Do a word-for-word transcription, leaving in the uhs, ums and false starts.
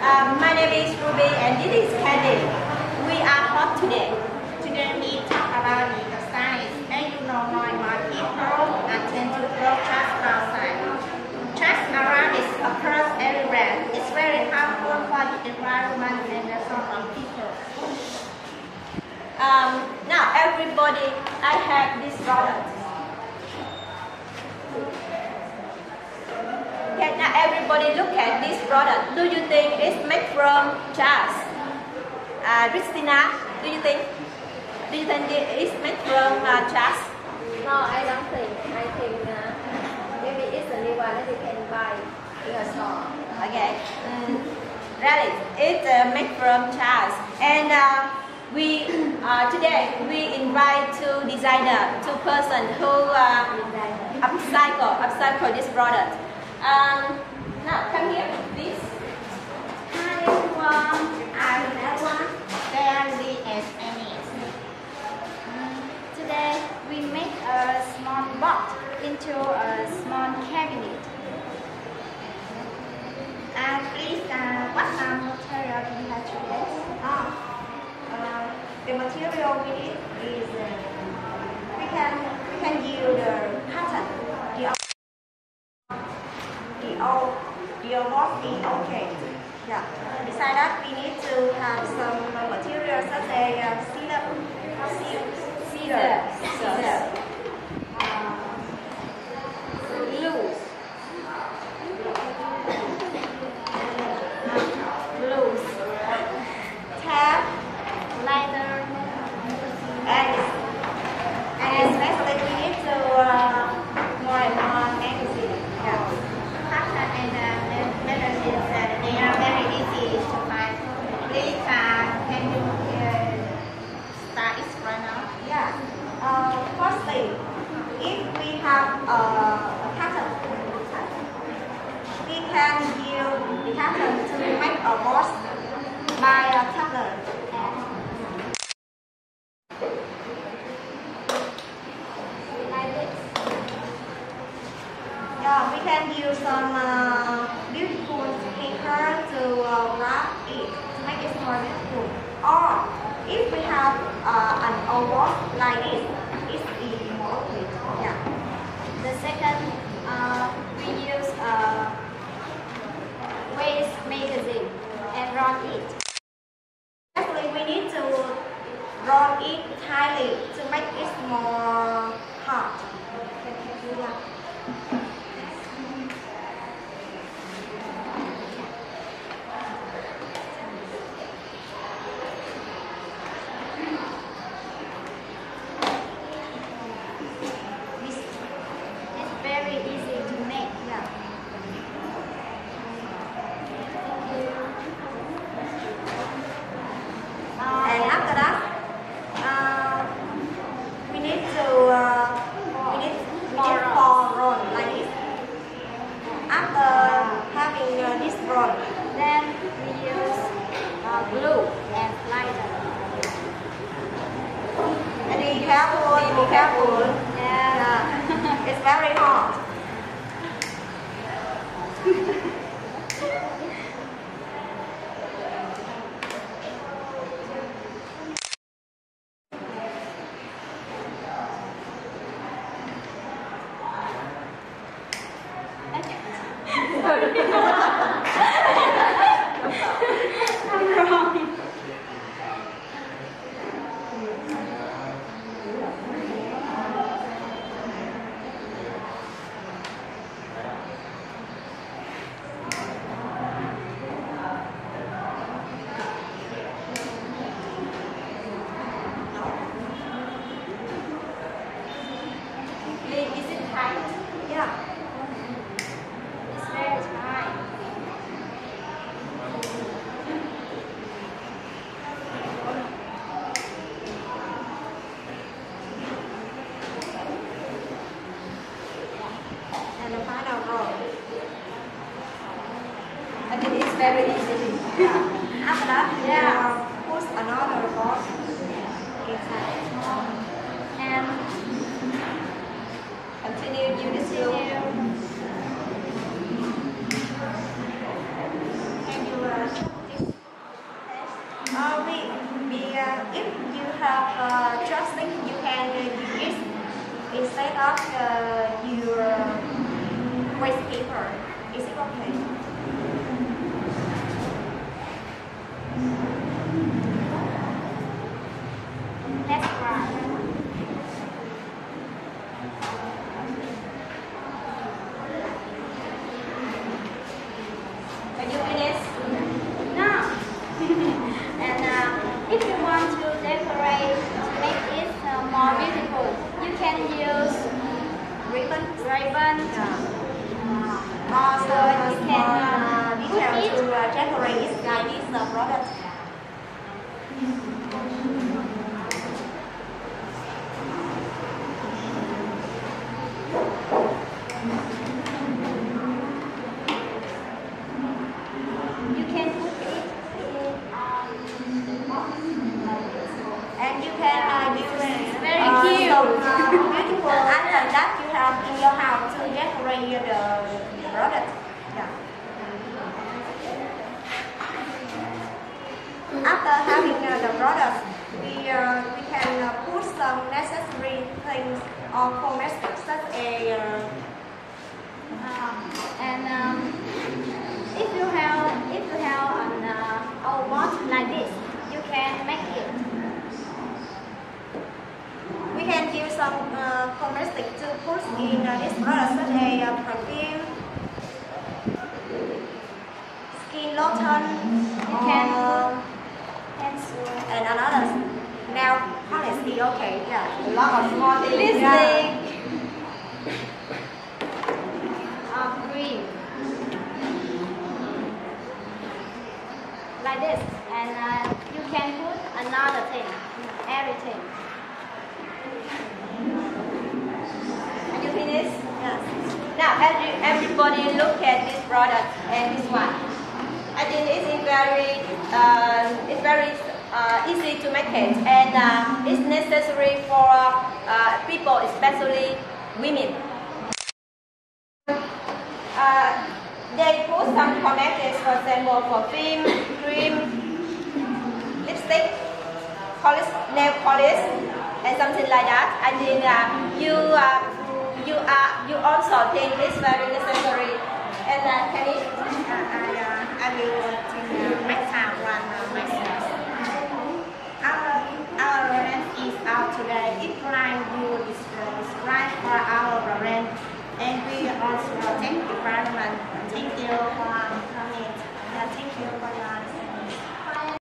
Um, my name is Ruby and this is Candy. We are hot today. Today we talk about the science and you know more about people attend to grow trash outside. Trash around is occurs everywhere. It's very harmful for the environment and the health of people. Um, now everybody, I have this product. Okay, now everybody look at this product. Do you think it's made from trash? Uh, Christina, do you think? Do you think it is made from uh, trash? No, I don't think. I think uh, maybe it's a new one that you can buy in a store. Okay, mm, really, it's uh, made from trash. And uh, we uh, today we invite two designer, two person who uh, upcycle, upcycle this product. Um, now come here, please. Hi everyone, I'm Edwin, Barry and Annie. Today we make a small box into a small cabinet. And please, uh, what are material we have today? Ah, uh, the material we need is uh, we can we can use the cotton, the the old the old is okay. Yeah. Besides that, we need to have some uh, material such as uh, cedar, cedar, cedar, cedar, uh, glue, glues, tape, Lighter, and and especially we need to uh, more and more magazine. Yeah. cotton and uh, medicines, uh, they are very easy to find. Please, uh, can you uh, start it right now? Yeah. Uh, firstly, if we have uh, a pattern, we can use the pattern to make a box by a color. Like this. Yeah, we can use some uh, beautiful paper to uh, wrap it to make it more beautiful. Or if we have uh, an old box like this, it's even more okay. Yeah. The second, uh, we use a waste magazine and roll it. Actually, we need to roll it tightly to make it more hard. Yeah. This is very easy to make. Yeah. Uh, And after that, uh, we need to uh, we need we need four roll like this. After having uh, this roll, then we use uh, glue and lighter. and be careful, be careful. Yeah. Yeah. It's very hot. Is it tight? Yeah. It's very tight. And the final roll. I think it's very easy. Yeah. After that, Yeah. uh, put another box inside. And Continue use this glue. continue. And you uh, up uh, your waste paper. Is it okay? That's right. Can you finish? No. And uh, if you want to decorate to make it uh, more beautiful, you can use ribbon. Ribbon. Uh, also, you can uh, detail to uh, decorate it like this uh, product. You can put it in, um, and you can uh, use Very uh, cute. some uh, beautiful items that you have in your house to decorate the, the product. Yeah. After having uh, the product, we uh, we can uh, put some necessary things or cosmetics such as uh, um, and um, if you have if you have an uh, old bottle like this, you can make it. We can use some uh, cosmetics to put in uh, this product such as uh, perfume, skin lotion, You can or pencil. and another nail polish. Is okay, yeah, a lot of small things. Lipstick. Or cream. Like this, and uh, you can put another thing, everything. Can you finish? Yes. Now, every, everybody look at this product and this one. I think it is very, uh, it's very uh, easy to make it, and uh, it's necessary for uh, people, especially women. Uh, they put some cosmetics, for example, perfume, cream, lipstick, polish, nail polish, and something like that. I think uh, you, uh, you are, you also think it's very necessary. And uh, can it? Uh, I, uh, I will uh, take uh, next time one uh, myself. Our, our brand is out today. If like you is uh, subscribe for our brand, and we also thank the department. Thank you for